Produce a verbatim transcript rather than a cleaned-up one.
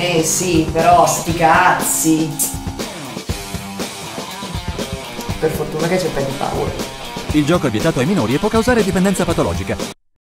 Eh sì, però sti cazzi. Per fortuna che c'è Paddy Power. Il gioco è vietato ai minori e può causare dipendenza patologica.